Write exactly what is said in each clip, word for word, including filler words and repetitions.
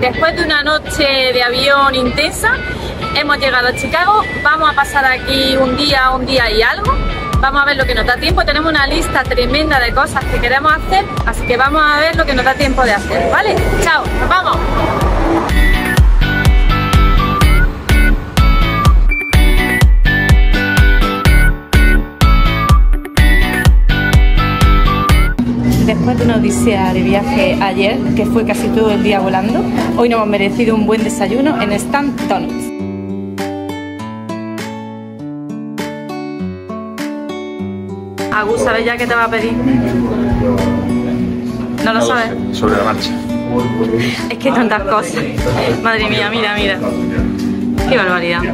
Después de una noche de avión intensa, hemos llegado a Chicago. Vamos a pasar aquí un día, un día y algo. Vamos a ver lo que nos da tiempo. Tenemos una lista tremenda de cosas que queremos hacer, así que vamos a ver lo que nos da tiempo de hacer, ¿vale? ¡Chao! ¡Nos vamos! Después de una odisea de viaje ayer, que fue casi todo el día volando, hoy nos hemos merecido un buen desayuno en Stand Donuts. Agus, ¿sabes ya qué te va a pedir? ¿No lo sabes? Sobre la marcha. Es que tantas cosas. Madre mía, mira, mira. Qué barbaridad.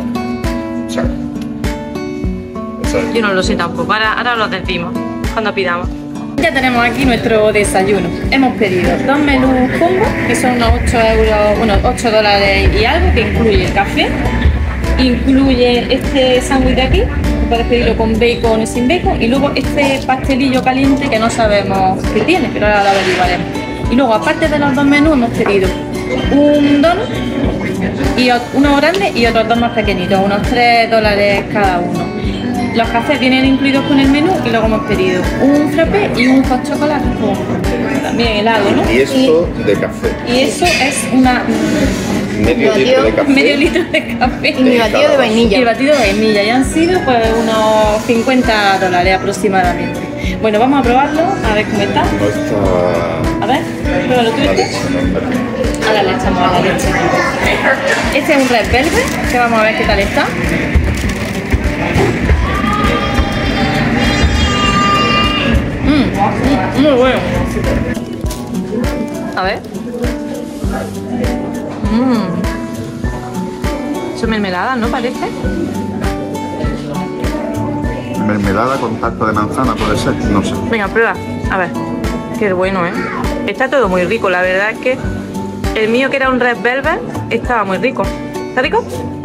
Yo no lo sé tampoco. Ahora, ahora lo decimos cuando pidamos. Ya tenemos aquí nuestro desayuno. Hemos pedido dos menús combo, que son unos ocho euros, bueno, ocho dólares y algo, que incluye el café, incluye este sándwich de aquí, puedes pedirlo con bacon o sin bacon, y luego este pastelillo caliente que no sabemos qué tiene, pero ahora lo averiguaremos. Y luego, aparte de los dos menús, hemos pedido un donut, y uno grande y otros dos más pequeñitos, unos tres dólares cada uno. Los cafés vienen incluidos con el menú y luego hemos pedido un frappé y un hot chocolate con también helado, ¿no? Y esto y, de café. Y eso es una... Medio litro de café. Medio litro de café. Y mi batido de vainilla. Y el batido de vainilla. Y han sido pues unos cincuenta dólares aproximadamente. Bueno, vamos a probarlo, a ver cómo está. No está... A ver, pruébalo tú. La leche, no, ahora le echamos a la leche. Este es un Red Velvet, que vamos a ver qué tal está. Mmm, muy bueno. A ver. Mmm. Son mermeladas, ¿no parece? Mermelada con tacto de manzana, puede ser, no sé. Venga, prueba. A ver. Qué bueno, ¿eh? Está todo muy rico, la verdad es que el mío, que era un Red Velvet, estaba muy rico. ¿Está rico?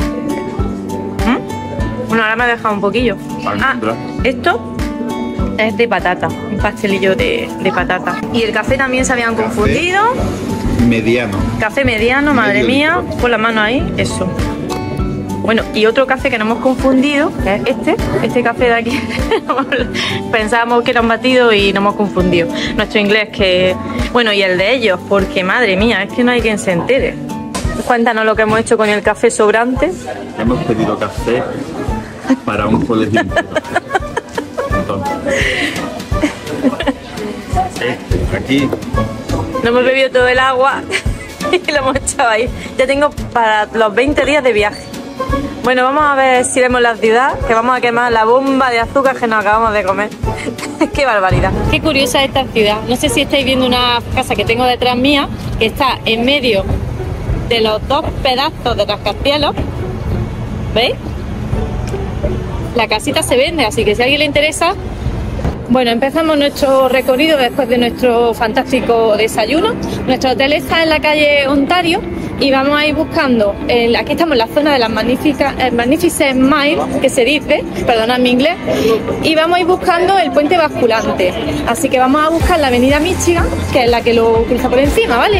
¿Mm? Bueno, ahora me ha dejado un poquillo. Ah, esto es de patata, un pastelillo de, de patata. Y el café también se habían confundido. Mediano. Café mediano, madre mía. Pon la mano ahí, eso. Bueno, y otro café que no hemos confundido, que es este, este café de aquí. Pensábamos que era un batido y no hemos confundido. Nuestro inglés que... Bueno, y el de ellos, porque madre mía, es que no hay quien se entere. Cuéntanos lo que hemos hecho con el café sobrante. Hemos pedido café para un colegio. Este, aquí. No hemos bebido todo el agua y lo hemos echado ahí. Ya tengo para los veinte días de viaje. Bueno, vamos a ver si vemos la ciudad, que vamos a quemar la bomba de azúcar que nos acabamos de comer. ¡Qué barbaridad! Qué curiosa esta ciudad. No sé si estáis viendo una casa que tengo detrás mía, que está en medio de los dos pedazos de rascacielos. ¿Veis? La casita se vende, así que si a alguien le interesa... Bueno, empezamos nuestro recorrido después de nuestro fantástico desayuno. Nuestro hotel está en la calle Ontario y vamos a ir buscando, el, aquí estamos en la zona de las magníficas, el Magnificent Mile, que se dice, perdonad mi inglés, y vamos a ir buscando el puente basculante. Así que vamos a buscar la avenida Michigan, que es la que lo cruza por encima, ¿vale?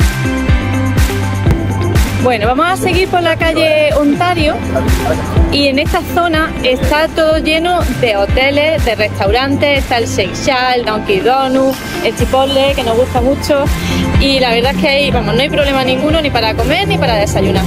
Bueno, vamos a seguir por la calle Ontario y en esta zona está todo lleno de hoteles, de restaurantes, está el Shake Shack, el Dunkin' Donuts, el Chipotle, que nos gusta mucho, y la verdad es que ahí, vamos, no hay problema ninguno ni para comer ni para desayunar.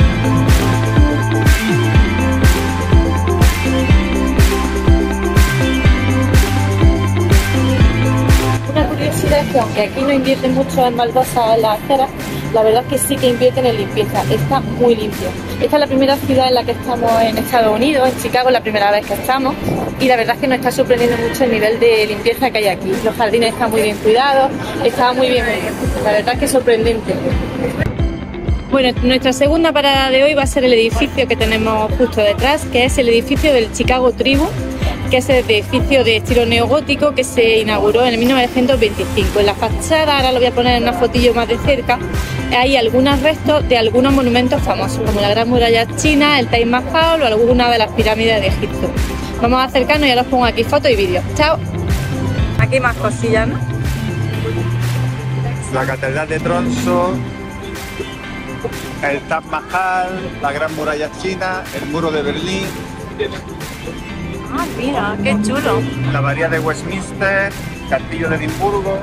Una curiosidad es que aunque aquí no invierten mucho en baldosas en las aceras, la verdad es que sí que invierten en limpieza, está muy limpio. Esta es la primera ciudad en la que estamos en Estados Unidos, en Chicago, la primera vez que estamos, y la verdad es que nos está sorprendiendo mucho el nivel de limpieza que hay aquí. Los jardines están muy bien cuidados, está muy bien, la verdad es que es sorprendente. Bueno, nuestra segunda parada de hoy va a ser el edificio que tenemos justo detrás, que es el edificio del Chicago Tribune, que es el edificio de estilo neogótico que se inauguró en mil novecientos veinticinco. En la fachada, ahora lo voy a poner en una fotillo más de cerca, hay algunos restos de algunos monumentos famosos, como la Gran Muralla China, el Taj Mahal o alguna de las pirámides de Egipto. Vamos a acercarnos y ya os pongo aquí fotos y vídeos. ¡Chao! Aquí más cosillas, ¿no? La Catedral de Tromsø, El Taj Mahal, la Gran Muralla China, el Muro de Berlín, Ah, mira, qué chulo. la Abadía de Westminster, Castillo de Edimburgo.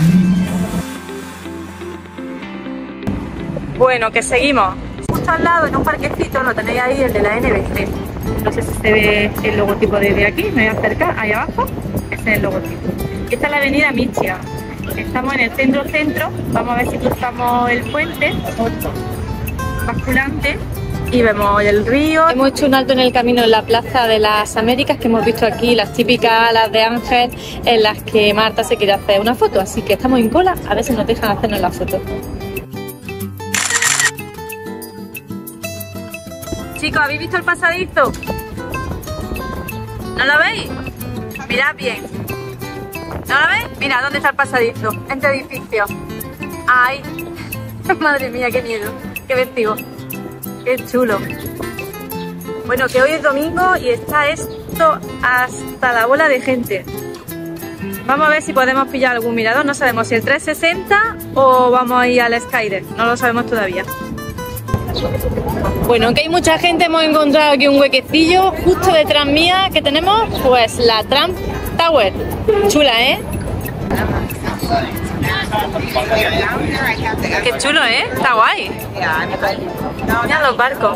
Bueno, que seguimos. Justo al lado, en un parquecito, lo tenéis ahí, el de la N B C. No sé si se ve el logotipo desde aquí, me voy a acercar, ahí abajo, ese es el logotipo. Esta es la avenida Michigan. Estamos en el centro-centro, vamos a ver si cruzamos el puente basculante y vemos el río. Hemos hecho un alto en el camino en la Plaza de las Américas, que hemos visto aquí las típicas alas de ángel en las que Marta se quiere hacer una foto, así que estamos en cola, a ver si nos dejan hacernos la foto. Chicos, ¿habéis visto el pasadizo? ¿No lo veis? Mirad bien. ¿No lo veis? Mira, ¿dónde está el pasadizo? Este edificio. ¡Ay! Madre mía, qué miedo. Qué vértigo. Qué chulo. Bueno, que hoy es domingo y está esto hasta la bola de gente. Vamos a ver si podemos pillar algún mirador. No sabemos si el trescientos sesenta o vamos a ir al Skyder. No lo sabemos todavía. Bueno, aunque hay mucha gente, hemos encontrado aquí un huequecillo justo detrás mía. ¿Qué tenemos? Pues la Trump Tower. Chula, ¿eh? Qué chulo, ¿eh? Está guay. Mira los barcos.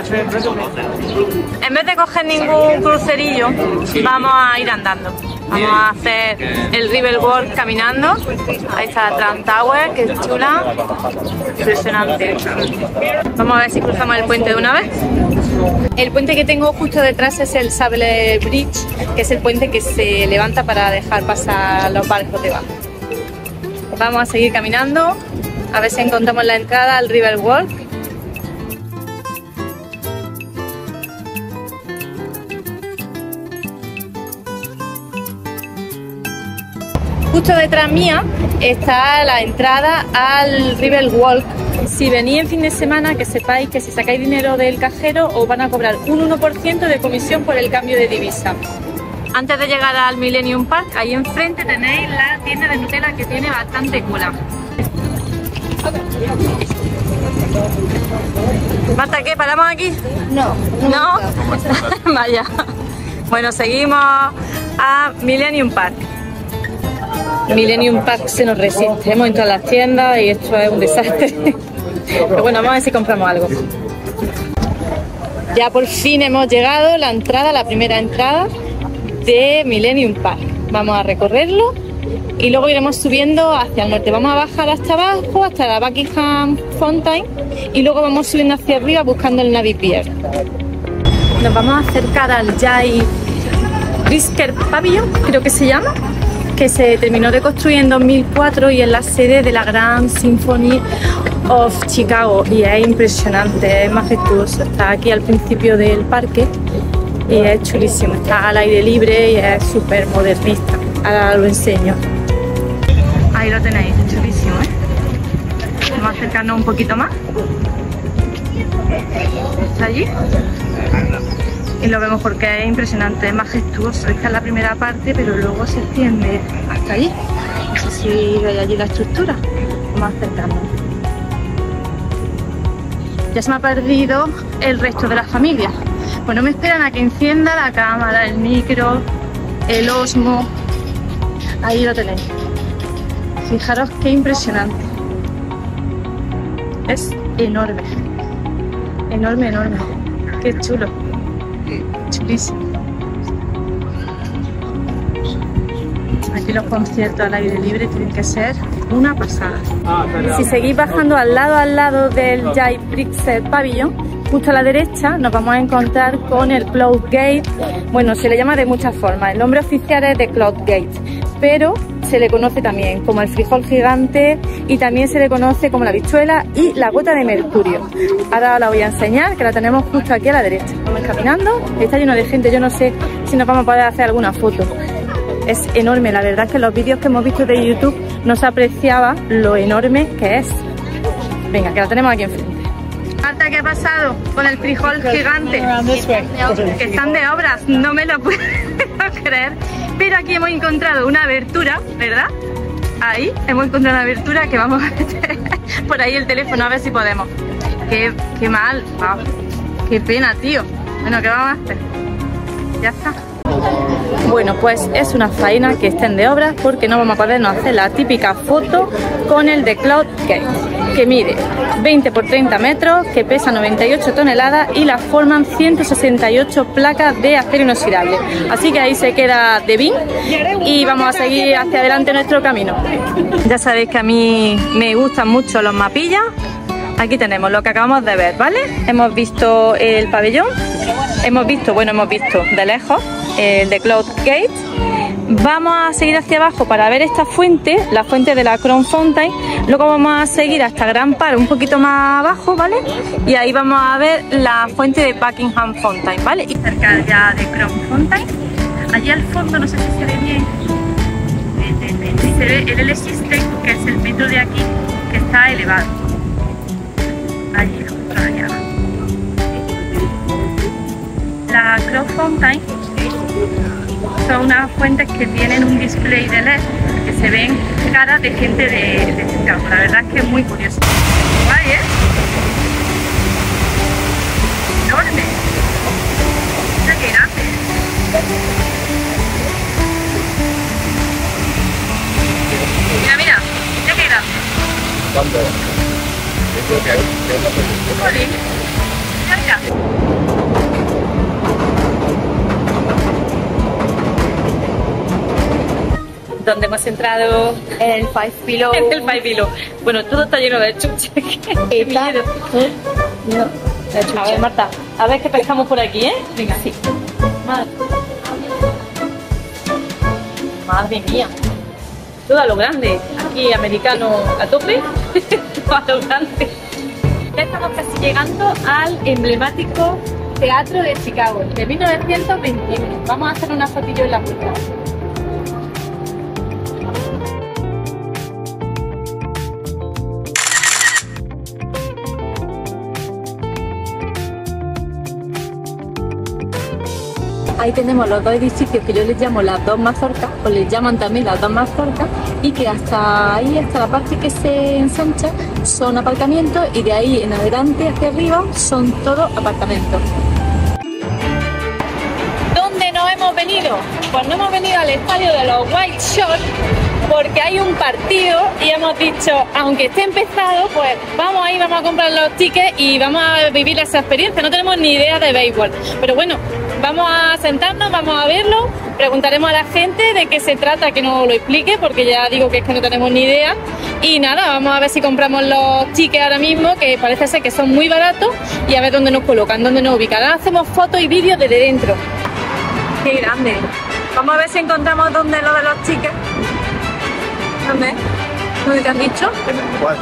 En vez de coger ningún crucerillo, vamos a ir andando. Vamos a hacer el River Walk caminando. Ahí está la Trump Tower, que es chula. Impresionante. Vamos a ver si cruzamos el puente de una vez. El puente que tengo justo detrás es el Sable Bridge, que es el puente que se levanta para dejar pasar los barcos debajo. Vamos a seguir caminando, a ver si encontramos la entrada al River Walk. Justo detrás mía está la entrada al River Walk. Si venís en fin de semana, que sepáis que si sacáis dinero del cajero os van a cobrar un uno por ciento de comisión por el cambio de divisa. Antes de llegar al Millennium Park, ahí enfrente tenéis la tienda de Nutella, que tiene bastante cola. Marta, ¿qué? ¿Paramos aquí? No. ¿No? Vaya. Bueno, seguimos a Millennium Park. Millennium Park se nos resiste. Hemos entrado a las tiendas y esto es un desastre. Pero bueno, vamos a ver si compramos algo. Ya por fin hemos llegado a la entrada, la primera entrada de Millennium Park. Vamos a recorrerlo y luego iremos subiendo hacia el norte. Vamos a bajar hasta abajo, hasta la Buckingham Fountain, y luego vamos subiendo hacia arriba buscando el Navy Pier. Nos vamos a acercar al Jay Brisker Pavilion, creo que se llama, que se terminó de construir en dos mil cuatro y es la sede de la Grand Symphony of Chicago, y es impresionante, es majestuoso. Está aquí al principio del parque y es chulísimo, está al aire libre y es súper modernista. Ahora lo enseño. Ahí lo tenéis, es chulísimo, ¿eh? Vamos a acercarnos un poquito más. Está allí. Y lo vemos porque es impresionante, es majestuoso. Esta es la primera parte, pero luego se extiende hasta allí. No sé si veis allí la estructura. Vamos a acercarnos. Ya se me ha perdido el resto de la familia. Pues no me esperan a que encienda la cámara, el micro, el Osmo. Ahí lo tenéis. Fijaros qué impresionante. Es enorme. Enorme, enorme. Qué chulo. Chulísimo. Aquí los conciertos al aire libre tienen que ser una pasada. Si seguís bajando al lado al lado del Jay Brisker Pavilion, justo a la derecha nos vamos a encontrar con el Cloud Gate. Bueno, se le llama de muchas formas. El nombre oficial es de Cloud Gate, pero se le conoce también como el frijol gigante y también se le conoce como la habichuela y la gota de mercurio. Ahora la voy a enseñar, que la tenemos justo aquí a la derecha. Vamos caminando, está lleno de gente, yo no sé si nos vamos a poder hacer alguna foto. Es enorme, la verdad es que en los vídeos que hemos visto de YouTube no se apreciaba lo enorme que es. Venga, que la tenemos aquí enfrente. Marta, ¿qué ha pasado con el frijol gigante? Que están de obras, no me lo puedo creer. Pero aquí hemos encontrado una abertura, ¿verdad? ahí hemos encontrado una abertura que vamos a meter por ahí el teléfono a ver si podemos. Qué, qué mal, wow. Qué pena, tío. Bueno, ¿qué vamos a hacer? Ya está. Bueno, pues es una faena que estén de obras porque no vamos a podernos hacer la típica foto con el de Cloud Gate, que mide veinte por treinta metros, que pesa noventa y ocho toneladas y la forman ciento sesenta y ocho placas de acero inoxidable. Así que ahí se queda de bin y vamos a seguir hacia adelante nuestro camino. Ya sabéis que a mí me gustan mucho los mapillas. Aquí tenemos lo que acabamos de ver, ¿vale? Hemos visto el pabellón, hemos visto, bueno, hemos visto de lejos el de Cloud Gate. Vamos a seguir hacia abajo para ver esta fuente, la fuente de la Crown Fountain. Luego vamos a seguir hasta Grand Park un poquito más abajo, ¿vale? Y ahí vamos a ver la fuente de Buckingham Fountain, ¿vale? Y cerca ya de Crown Fountain, allí al fondo, no sé si se ve bien, se ve el L System, que es el metro de aquí, que está elevado. Allí, justo allá. La Crown Fountain son unas fuentes que tienen un display de L E D que se ven caras de gente de, de Chicago. La verdad es que es muy curioso. Guay, ¿eh? Enorme. Mira qué grande. Mira, mira. Mira qué grande. ¿Cuánto? Jolín. Mira, mira. Donde hemos entrado En el Five Below. en el Five Below. Bueno, todo está lleno de chuches. Qué miedo. No, A ver, Marta, a ver qué pescamos por aquí, ¿eh? Venga, sí. Madre, Madre mía. Todo a lo grande. Aquí, americano a tope. Todo a lo grande. Ya estamos casi llegando al emblemático Teatro de Chicago, de mil novecientos veintiuno. Vamos a hacer una fotillo en la puerta. Ahí tenemos los dos edificios que yo les llamo las dos mazorcas, o les llaman también las dos mazorcas, y que hasta ahí, hasta la parte que se ensancha, son aparcamientos, y de ahí en adelante hacia arriba son todos apartamentos. ¿Dónde nos hemos venido? Pues no hemos venido al estadio de los White Sox porque hay un partido y hemos dicho, aunque esté empezado, pues vamos ahí, vamos a comprar los tickets y vamos a vivir esa experiencia. No tenemos ni idea de béisbol, pero bueno, vamos a sentarnos, vamos a verlo, preguntaremos a la gente de qué se trata, que nos lo explique, porque ya digo que es que no tenemos ni idea. Y nada, vamos a ver si compramos los tickets ahora mismo, que parece ser que son muy baratos, y a ver dónde nos colocan, dónde nos ubican. Ahora hacemos fotos y vídeos desde dentro. ¡Qué grande! Vamos a ver si encontramos dónde lo de los tickets. ¿Dónde? ¿Dónde te han dicho? ¿Cuánto?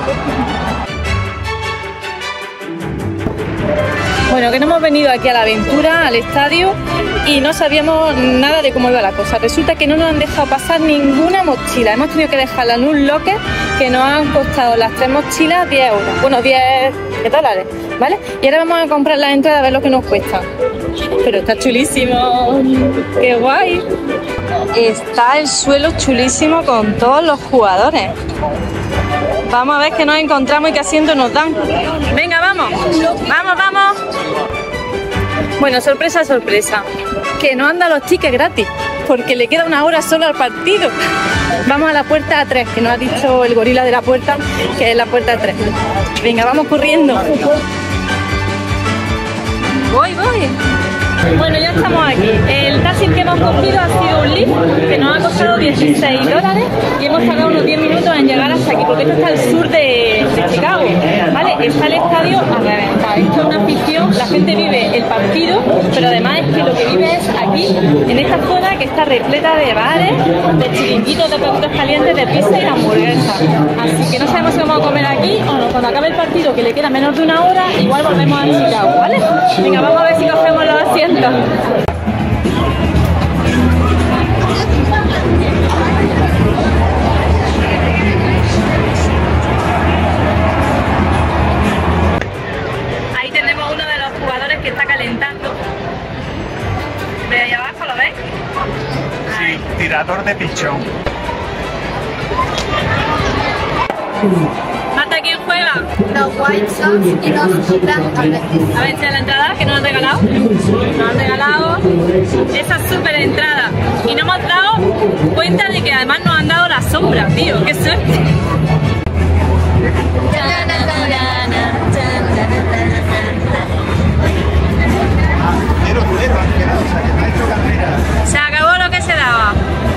Bueno, que no hemos venido aquí a la aventura, al estadio, y no sabíamos nada de cómo iba la cosa. Resulta que no nos han dejado pasar ninguna mochila. Hemos tenido que dejarla en un locker que nos han costado las tres mochilas diez euros. Bueno, diez dólares, ¿vale? Y ahora vamos a comprar las entradas a ver lo que nos cuesta. Pero está chulísimo. ¡Qué guay! Está el suelo chulísimo con todos los jugadores. Vamos a ver qué nos encontramos y qué asiento nos dan. Venga, vamos. Vamos, vamos. Bueno, sorpresa, sorpresa. Que nos han dado los tickets gratis, porque le queda una hora solo al partido. Vamos a la puerta tres, que nos ha dicho el gorila de la puerta, que es la puerta tres. Venga, vamos corriendo. Voy, voy. Bueno, ya estamos aquí. El taxi que hemos cogido ha sido un Lyft que nos ha costado dieciséis dólares y hemos tardado unos diez minutos en llegar hasta aquí, porque esto está al sur de, de Chicago, ¿vale? Está el estadio a reventar. Esto es una afición, la gente vive el partido, pero además es que lo que vive es aquí, en esta zona que está repleta de bares, de chiringuitos, de productos calientes, de pizza y de hamburguesas. Así que no sabemos si vamos a comer aquí o no. Cuando acabe el partido, que le queda menos de una hora, igual volvemos a Chicago, ¿vale? Venga, vamos a ver si cogemos los asientos. Ahí tenemos uno de los jugadores que está calentando. ¿De ahí abajo lo veis? Sí, tirador de pichón. ¿Hasta quién juega? Los White Sox y los Oakland Athletics. A ver, esta es la entrada que nos han regalado. Nos han regalado esa súper entrada. Y nos hemos dado cuenta de que además nos han dado la sombra, tío. ¡Qué suerte! Cero, cero, han quedado, o sea, que no ha hecho carrera. Se acabó lo que se daba.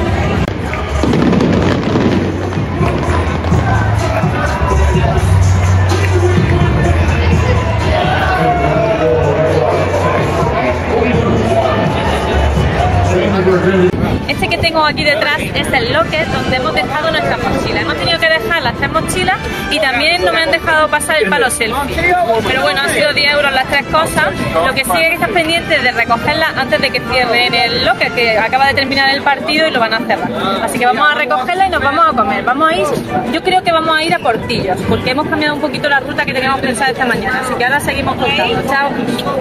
Este que tengo aquí detrás es el locker donde hemos dejado nuestras mochilas. Hemos tenido que dejar las tres mochilas y también no me han dejado pasar el palo selfie. Pero bueno, han sido diez euros las tres cosas. Lo que sí es que estás pendiente de recogerlas antes de que cierren el locker, que acaba de terminar el partido y lo van a cerrar. Así que vamos a recogerla y nos vamos a comer. Vamos a ir, yo creo que vamos a ir a Portillos, porque hemos cambiado un poquito la ruta que teníamos pensada esta mañana. Así que ahora seguimos contando. Chao.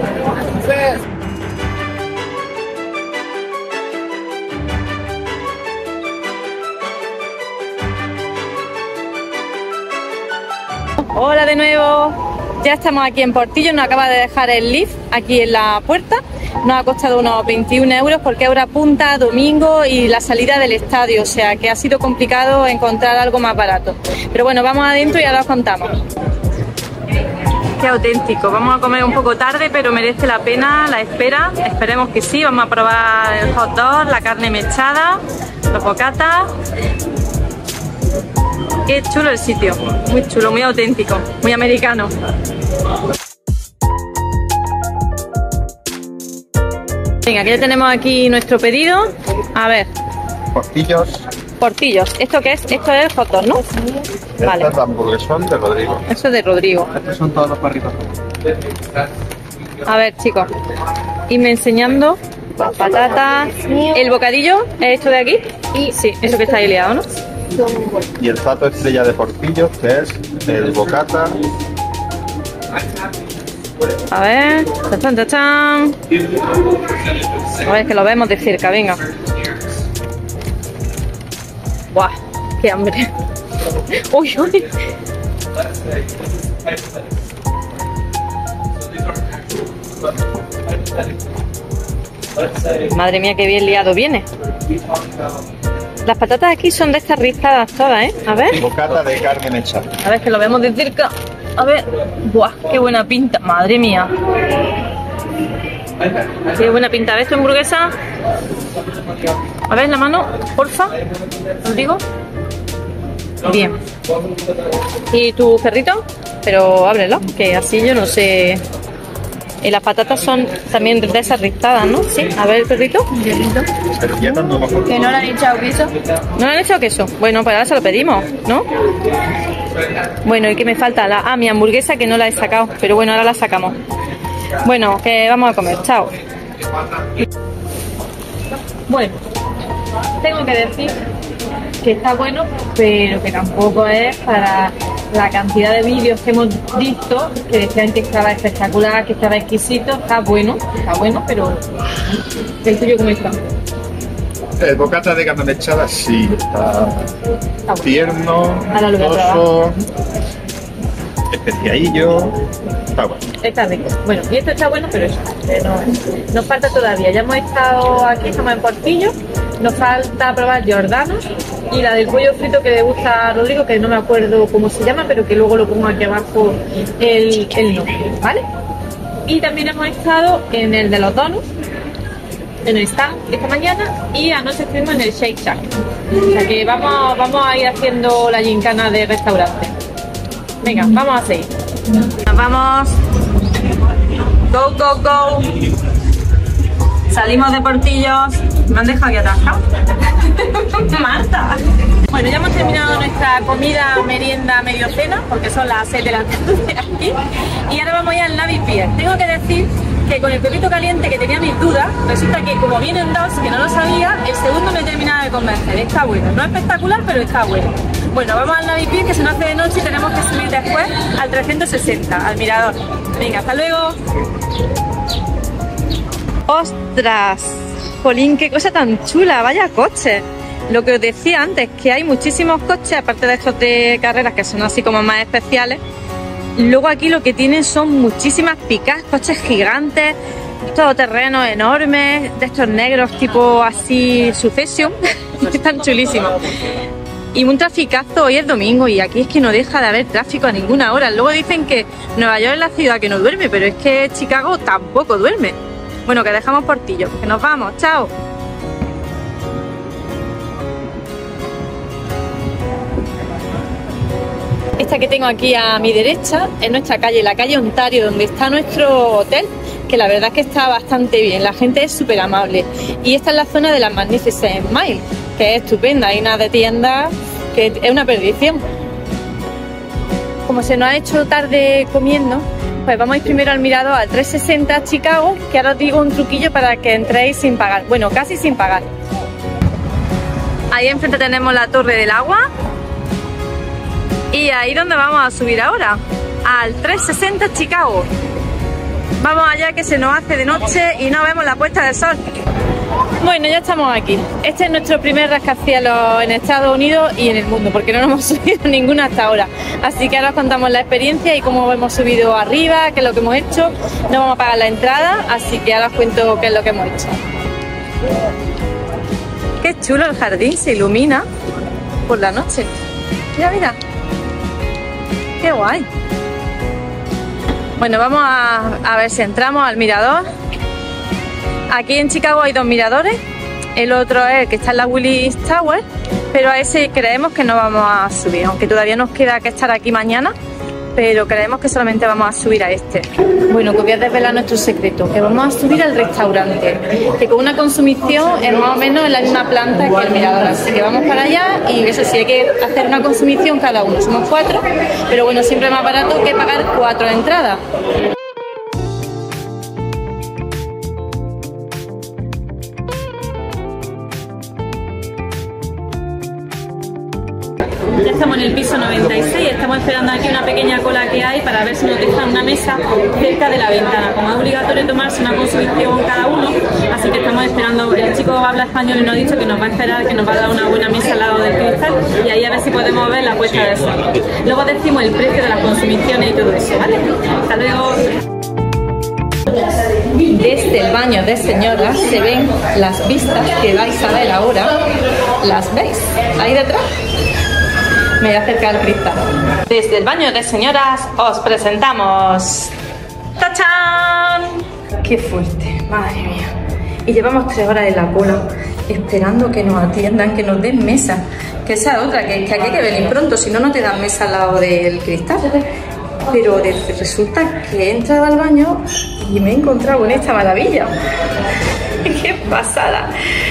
Hola de nuevo, ya estamos aquí en Portillo, nos acaba de dejar el lift aquí en la puerta, nos ha costado unos veintiún euros porque es hora punta, domingo y la salida del estadio, o sea que ha sido complicado encontrar algo más barato. Pero bueno, vamos adentro y ahora os contamos. Qué auténtico, vamos a comer un poco tarde pero merece la pena la espera, esperemos que sí, vamos a probar el hot dog, la carne mechada, los bocatas. Qué chulo el sitio, muy chulo, muy auténtico, muy americano. Venga, que ya tenemos aquí nuestro pedido. A ver. Portillos. Portillos. ¿Esto qué es? Esto es hot dog, ¿no? Vale. Esta es la hamburguesón de Rodrigo. Eso es de Rodrigo. Estos son todos los barritos. A ver, chicos. Irme enseñando. Patatas. ¿El bocadillo es esto de aquí? Sí, eso que está ahí liado, ¿no? Y el plato estrella de Portillos, que es el bocata. A ver, tachán, tachán. A ver, que lo vemos de cerca, venga. ¡Buah! ¡Qué hambre! ¡Uy, uy! Madre mía, qué bien liado viene. Las patatas aquí son de estas rizadas todas, ¿eh? A ver. Bocata de carne mechada. A ver, que lo vemos de cerca. A ver. ¡Buah! ¡Qué buena pinta! ¡Madre mía! ¡Qué buena pinta! ¿Ves tu hamburguesa? A ver, la mano, porfa. ¿Os digo? Bien. ¿Y tu perrito? Pero ábrelo, que así yo no sé. Y las patatas son también de esas rizadas, ¿no? Sí. A ver, el perrito. Que no le han echado queso. ¿No le han echado queso? Bueno, pues ahora se lo pedimos, ¿no? Bueno, ¿y qué me falta? La, ah, mi hamburguesa que no la he sacado. Pero bueno, ahora la sacamos. Bueno, que vamos a comer. Chao. Bueno, tengo que decir que está bueno, pero que tampoco es para la cantidad de vídeos que hemos visto que decían que estaba espectacular, que estaba exquisito. Está bueno, está bueno, pero ¿el tuyo cómo está? El bocata de carne mechada sí, está, está bueno. Tierno, ahora lo voy a gustoso, especiadillo, está bueno. Está rico. Bueno, y esto está bueno, pero eso, eh, no, nos falta todavía. Ya hemos estado aquí, estamos en Portillo, nos falta probar Giordano's y la del pollo frito que le gusta a Rodrigo, que no me acuerdo cómo se llama, pero que luego lo pongo aquí abajo el, el nombre, ¿vale? Y también hemos estado en el de los donuts, en el stand esta mañana, y anoche estuvimos en el Shake Shack. O sea que vamos, vamos a ir haciendo la gincana de restaurante. Venga, vamos a seguir. Nos vamos. Go, go, go. Salimos de Portillos. Me han dejado aquí atascado. Marta. Bueno, ya hemos terminado nuestra comida, merienda, medio cena, porque son las seis de la tarde aquí. Y ahora vamos a ir al Navy Pier. Tengo que decir que con el perrito caliente, que tenía mis dudas, resulta que como vienen dos, que no lo sabía, el segundo me terminaba de convencer. Está bueno. No es espectacular, pero está bueno. Bueno, vamos al Navy Pier, que se nos hace de noche y tenemos que subir después al trescientos sesenta, al mirador. Venga, hasta luego. ¡Ostras! Jolín, qué cosa tan chula, vaya coche. lo que os decía antes, que hay muchísimos coches, aparte de estos de carreras que son así como más especiales. Luego aquí lo que tienen son muchísimas pickups, coches gigantes, todoterrenos enormes, de estos negros tipo así Succession, están chulísimos. Y un traficazo, hoy es domingo y aquí es que no deja de haber tráfico a ninguna hora. Luego dicen que Nueva York es la ciudad que no duerme, pero es que Chicago tampoco duerme. Bueno, que dejamos Portillo, que nos vamos, chao. Esta que tengo aquí a mi derecha es nuestra calle, la calle Ontario, donde está nuestro hotel, que la verdad es que está bastante bien, la gente es súper amable. Y esta es la zona de las Magnificent Mile, que es estupenda, hay una de tiendas que es una perdición. Como se nos ha hecho tarde comiendo, pues vamos a ir primero al mirador al trescientos sesenta Chicago, que ahora os digo un truquillo para que entréis sin pagar, bueno, casi sin pagar. Ahí enfrente tenemos la Torre del Agua. Y ahí donde vamos a subir ahora, al trescientos sesenta Chicago. Vamos allá que se nos hace de noche y no vemos la puesta de sol. Bueno, ya estamos aquí. Este es nuestro primer rascacielos en Estados Unidos y en el mundo, porque no nos hemos subido ninguna hasta ahora. Así que ahora os contamos la experiencia y cómo hemos subido arriba, qué es lo que hemos hecho. No vamos a pagar la entrada, así que ahora os cuento qué es lo que hemos hecho. Qué chulo el jardín, se ilumina por la noche. Mira, mira. ¡Qué guay! Bueno, vamos a, a ver si entramos al mirador. Aquí en Chicago hay dos miradores. El otro es el que está en la Willis Tower, pero a ese creemos que no vamos a subir, aunque todavía nos queda que estar aquí mañana, pero creemos que solamente vamos a subir a este. Bueno, que voy a desvelar nuestro secreto, que vamos a subir al restaurante, que con una consumición es más o menos en la misma planta que el mirador, así que vamos para allá y eso sí, hay que hacer una consumición cada uno, somos cuatro, pero bueno, siempre es más barato que pagar cuatro entradas. Ya estamos en el piso noventa y seis, estamos esperando aquí una pequeña cola que hay para ver si nos dejan una mesa cerca de la ventana. Como es obligatorio tomarse una consumición cada uno, así que estamos esperando. El chico habla español y nos ha dicho que nos va a esperar, que nos va a dar una buena mesa al lado del cristal y ahí a ver si podemos ver la puesta de sol. Luego decimos el precio de las consumiciones y todo eso, ¿vale? Hasta luego. Desde el baño de señoras se ven las vistas que vais a ver ahora. ¿Las veis? Ahí detrás. Me voy a acercar al cristal. Desde el baño de señoras os presentamos... ¡Tachán! ¡Qué fuerte! Madre mía. Y llevamos tres horas en la cola esperando que nos atiendan, que nos den mesa. Que esa es otra, que, que aquí hay que venir pronto, si no, no te dan mesa al lado del cristal. Pero resulta que he entrado al baño y me he encontrado con esta maravilla. ¡Qué pasada!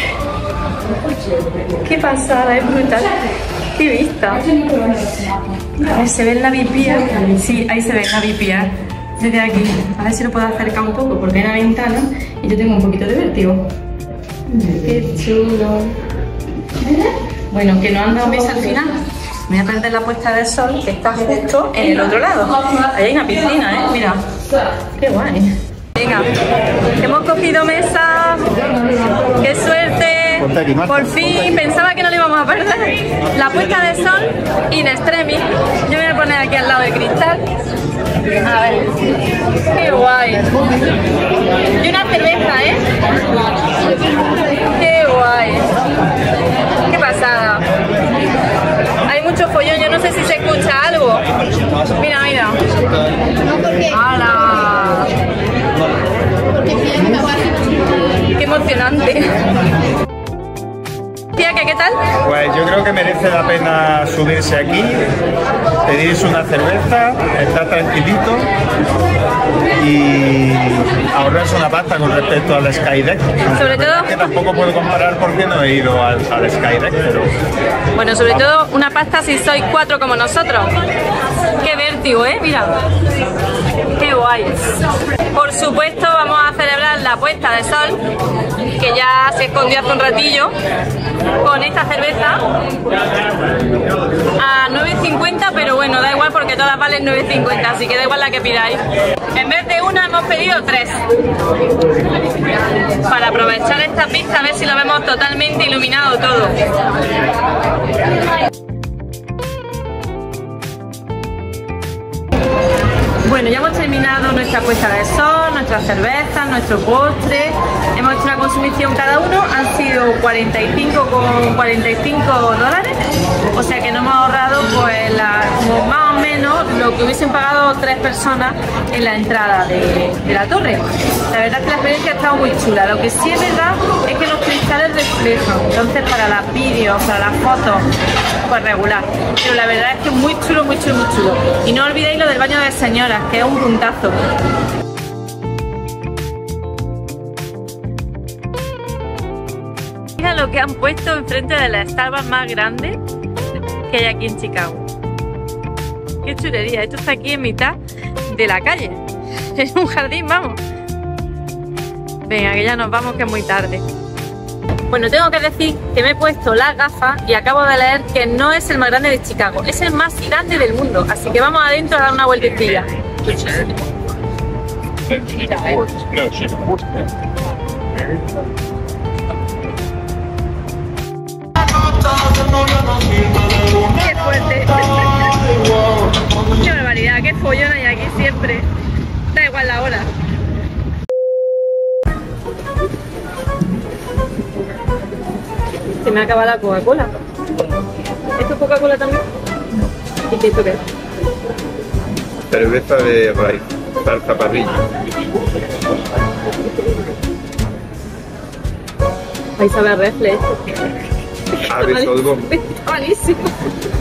¡Qué pasada! Es brutal. ¡Qué vista! A ver, ¿se ve la V P R? Sí, ahí se ve la V P R. Desde aquí. A ver si lo puedo acercar un poco porque hay una ventana y yo tengo un poquito de vértigo. ¡Qué chulo! Bueno, que no han dado mesa al final. Me voy a perder la puesta del sol que está justo en el otro lado. Ahí hay una piscina, ¿eh? Mira. ¡Qué guay! Venga, hemos cogido mesa. ¡Qué suerte! Por fin, pensaba que no lo íbamos a perder. La puesta de sol in extremis. Yo me voy a poner aquí al lado del cristal. A ver. ¡Qué guay! Y una cerveza, ¿eh? ¡Qué guay! ¡Qué pasada! Hay mucho follón, yo no sé si se escucha algo. Mira, mira. ¡Hala! ¡Qué emocionante! ¿Qué tal? Pues yo creo que merece la pena subirse aquí, pedirse una cerveza, estar tranquilito y ahorrarse una pasta con respecto al Skydeck. Sobre todo... que tampoco puedo comparar porque no he ido al, al Skydeck, pero... Bueno, sobre todo una pasta si sois cuatro como nosotros. Qué vértigo, ¿eh? Mira. Qué guay. Por supuesto vamos a celebrar la puesta de sol, que ya se escondió hace un ratillo, con esta cerveza a nueve cincuenta, pero bueno, da igual porque que todas valen nueve cincuenta, así que da igual la que pidáis. En vez de una hemos pedido tres. Para aprovechar esta pista, a ver si lo vemos totalmente iluminado todo. Bueno, ya hemos terminado nuestra puesta de sol, nuestras cervezas, nuestro postre. Hemos hecho una consumición cada uno, han sido cuarenta y cinco con cuarenta y cinco dólares. O sea que nos hemos ahorrado pues la, como más o menos lo que hubiesen pagado tres personas en la entrada de, de la torre. La verdad es que la experiencia ha estado muy chula. Lo que sí es verdad es que los cristales reflejan. Entonces para los vídeos, para las fotos, pues regular. Pero la verdad es que es muy chulo, muy chulo, muy chulo. Y no olvidéis lo del baño de señoras, que es un puntazo. Mira lo que han puesto enfrente de la Starbucks más grande que hay aquí en Chicago. Qué chulería, esto está aquí en mitad de la calle. Es un jardín, vamos. Venga, que ya nos vamos, que es muy tarde. Bueno, tengo que decir que me he puesto las gafas y acabo de leer que no es el más grande de Chicago, es el más grande del mundo. Así que vamos adentro a dar una vueltecilla. ¡Qué fuerte! ¡Qué barbaridad! ¡Qué follón hay aquí siempre! Da igual la hora. Se me acaba la Coca-Cola. ¿Esto es Coca-Cola también? ¿Y qué esto qué es? Cerveza de raíz, salsa parrilla. Ahí sabe a refle. Ah, de Sodgón. Está malísimo.